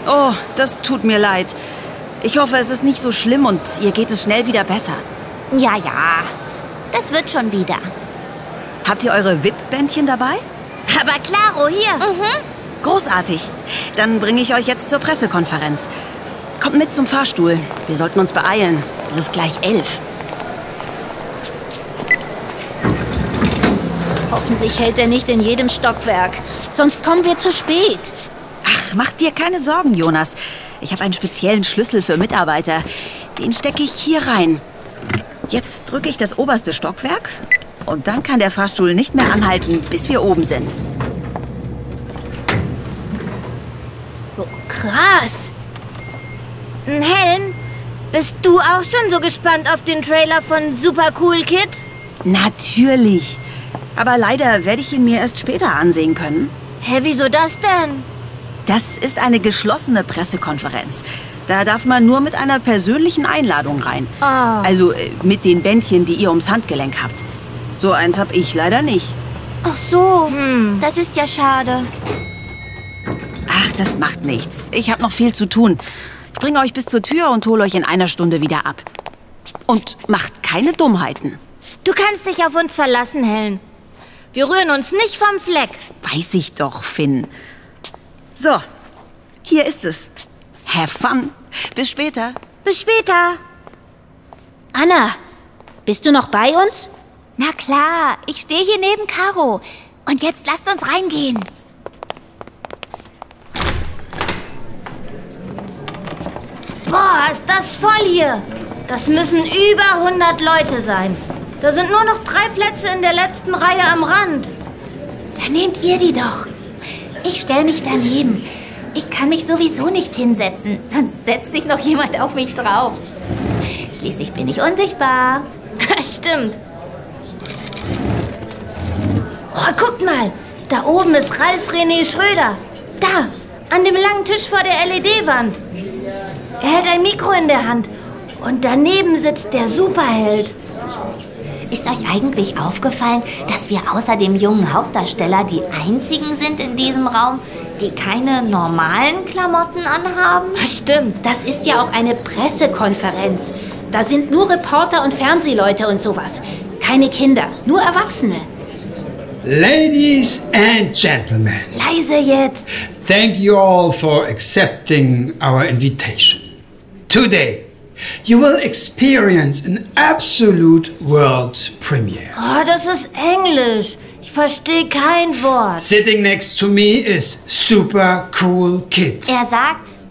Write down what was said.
Oh, das tut mir leid. Ich hoffe, es ist nicht so schlimm und ihr geht es schnell wieder besser. Ja, ja. Das wird schon wieder. Habt ihr eure VIP-Bändchen dabei? Aber klaro, hier. Großartig. Dann bringe ich euch jetzt zur Pressekonferenz. Kommt mit zum Fahrstuhl. Wir sollten uns beeilen. Es ist gleich 11. Hoffentlich hält er nicht in jedem Stockwerk. Sonst kommen wir zu spät. Ach, mach dir keine Sorgen, Jonas. Ich habe einen speziellen Schlüssel für Mitarbeiter. Den stecke ich hier rein. Jetzt drücke ich das oberste Stockwerk. Und dann kann der Fahrstuhl nicht mehr anhalten, bis wir oben sind. Oh, krass. Helen, bist du auch schon so gespannt auf den Trailer von Super Cool Kid? Natürlich. Aber leider werde ich ihn mir erst später ansehen können. Hä, wieso das denn? Das ist eine geschlossene Pressekonferenz. Da darf man nur mit einer persönlichen Einladung rein. Also mit den Bändchen, die ihr ums Handgelenk habt. So eins habe ich leider nicht. Ach so, das ist ja schade. Ach, das macht nichts. Ich habe noch viel zu tun. Ich bringe euch bis zur Tür und hole euch in einer Stunde wieder ab. Und macht keine Dummheiten. Du kannst dich auf uns verlassen, Helen. Wir rühren uns nicht vom Fleck. Weiß ich doch, Finn. So, hier ist es. Have fun. Bis später. Bis später. Anna, bist du noch bei uns? Na klar, ich stehe hier neben Caro. Und jetzt lasst uns reingehen. Boah, ist das voll hier. Das müssen über 100 Leute sein. Da sind nur noch 3 Plätze in der letzten Reihe am Rand. Dann nehmt ihr die doch. Ich stelle mich daneben. Ich kann mich sowieso nicht hinsetzen, sonst setzt sich noch jemand auf mich drauf. Schließlich bin ich unsichtbar. Stimmt. Oh, guckt mal. Da oben ist Ralf René Schröder. Da, an dem langen Tisch vor der LED-Wand. Er hält ein Mikro in der Hand. Und daneben sitzt der Superheld. Ist euch eigentlich aufgefallen, dass wir außer dem jungen Hauptdarsteller die einzigen sind in diesem Raum, die keine normalen Klamotten anhaben? Stimmt. Das ist ja auch eine Pressekonferenz. Da sind nur Reporter und Fernsehleute und sowas. Keine Kinder, nur Erwachsene. Ladies and gentlemen, Leise jetzt. thank you all for accepting our invitation. Today, you will experience an absolute world premiere. Oh, das ist Englisch. Ich verstehe kein Wort. Sitting next to me is Super Cool Kid. Er sagt,